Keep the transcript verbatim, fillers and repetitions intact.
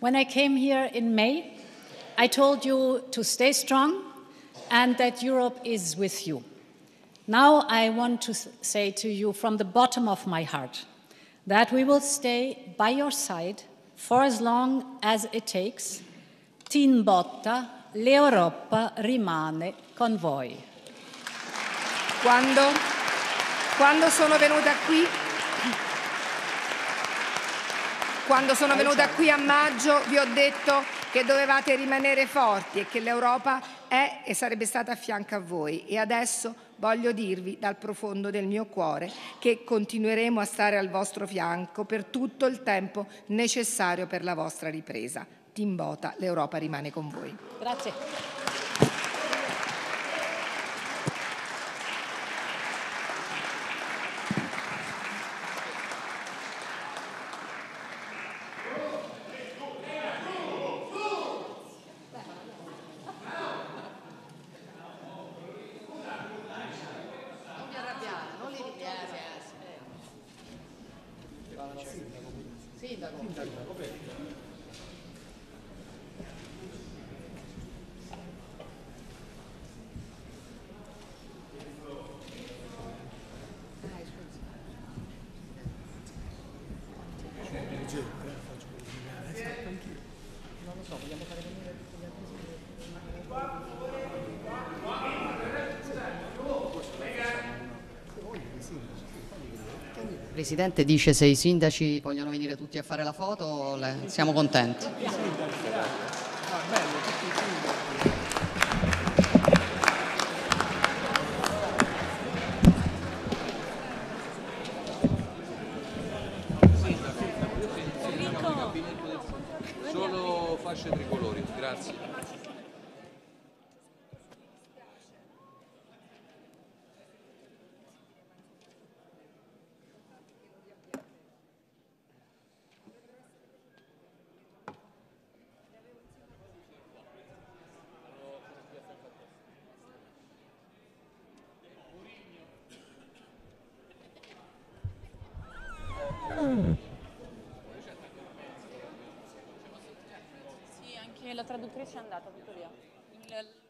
When I came here in May, I told you to stay strong and that Europe is with you. Now I want to say to you from the bottom of my heart that we will stay by your side for as long as it takes. Tin botta, l'Europa rimane con voi. Quando, quando sono venuta qui, quando sono venuta qui a maggio vi ho detto che dovevate rimanere forti e che l'Europa è e sarebbe stata a fianco a voi. E adesso voglio dirvi dal profondo del mio cuore che continueremo a stare al vostro fianco per tutto il tempo necessario per la vostra ripresa. Timbota, l'Europa rimane con voi. Grazie. Il Presidente dice se i sindaci vogliono venire tutti a fare la foto, le, siamo contenti. Solo fasce tricolori, grazie. Sì, anche la traduttrice è andata tutto via. Il...